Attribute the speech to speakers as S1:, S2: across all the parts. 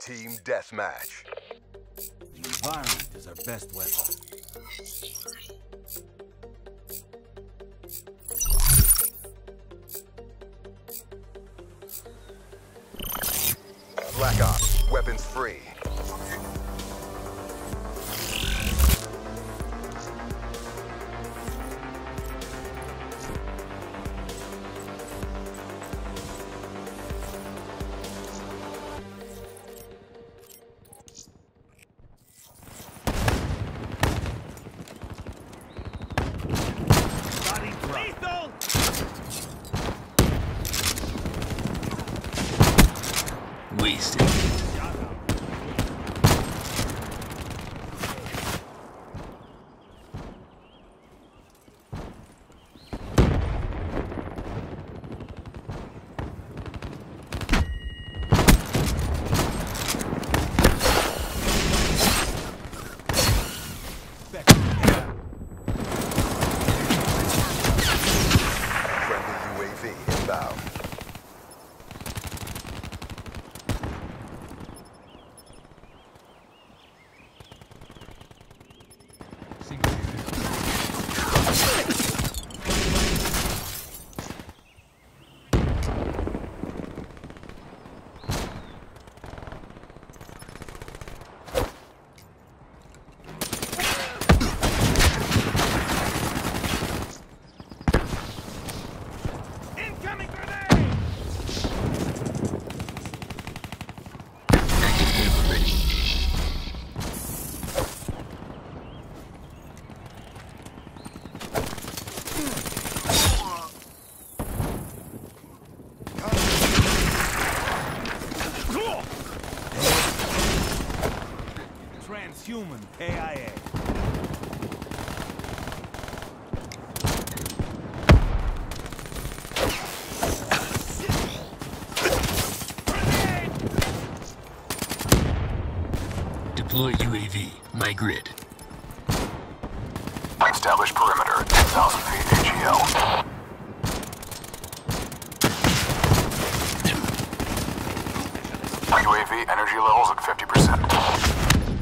S1: Team Deathmatch.
S2: The environment is our best weapon.
S1: Black Ops, weapons free.
S3: Wasted.
S1: Friendly UAV inbound.
S2: Transhuman AIA.
S3: Deploy UAV. My grid.
S4: Establish perimeter, 10,000 feet AGL. UAV energy levels at 50%.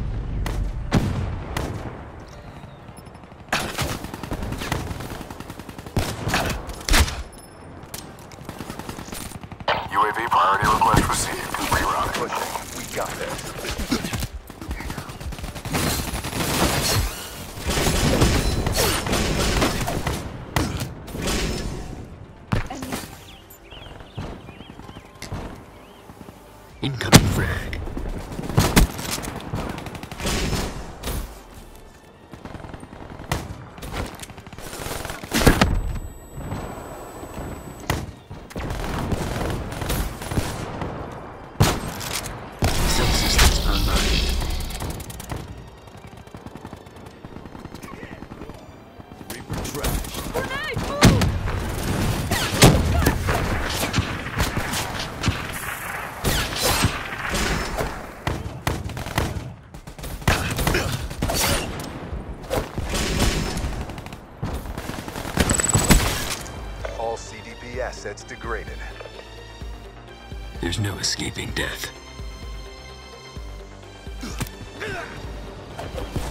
S4: UAV priority request received. Rerouting.
S1: Pushing. We got this.
S3: Incoming frag. Subsystems online.
S2: Reaper trash.
S5: Grenade, move!
S1: All CDP assets degraded.
S3: There's no escaping death.